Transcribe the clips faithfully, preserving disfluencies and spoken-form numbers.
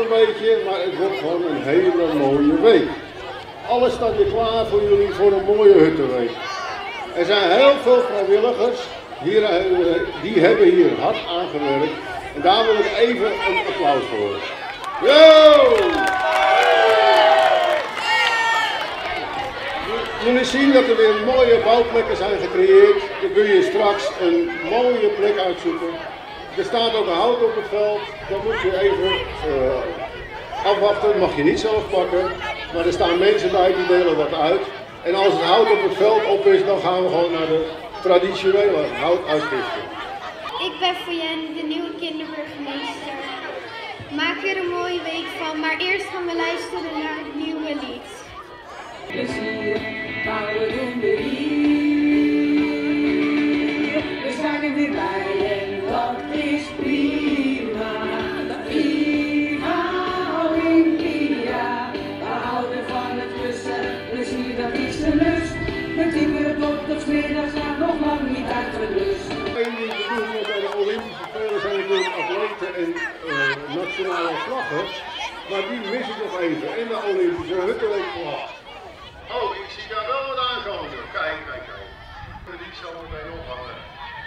een beetje, maar het wordt gewoon een hele mooie week. Alles staat hier klaar voor jullie voor een mooie huttenweek. Er zijn heel veel vrijwilligers, hier, die hebben hier hard aan gewerkt. En daar wil ik even een applaus voor. Yo! Jullie zien dat er weer mooie bouwplekken zijn gecreëerd. Dan kun je straks een mooie plek uitzoeken. Er staat ook een hout op het veld. Dat moet je even uh, afwachten. Dat mag je niet zelf pakken. Maar er staan mensen bij die delen dat uit. En als het hout op het veld op is, dan gaan we gewoon naar de traditionele houtuitgifte. Ik ben voor Jen, de nieuwe kinderburgemeester. Maak er een mooie week van, maar eerst gaan we luisteren naar het nieuwe lied. Plezier, maar we doen weer hier. We zijn er weer bij en dat is prima. Viva Olympia. We houden van het klussen, plezier dat is de lust. We timmeren tot tot 's middags, maar nog lang niet uitgerust. Eén ding te doen bij de Olympische Spelen zijn natuurlijk atleten en uh, nationale vlaggen. Maar die missen nog even in de Olympische huttenweek. Oh, ik zie daar wel wat aankomen. Kijk, kijk, kijk. Die zal meteen ophangen.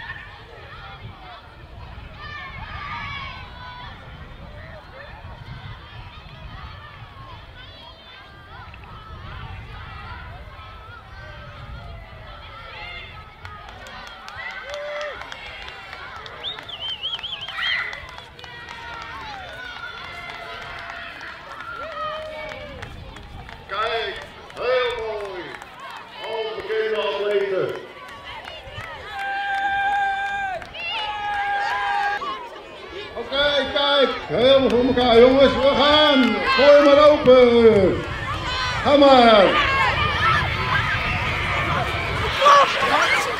Kijk, heel mooi. Al bekende atleten. Oké, okay, kijk. Helemaal voor elkaar jongens. We gaan. Gooi maar open. Ga maar.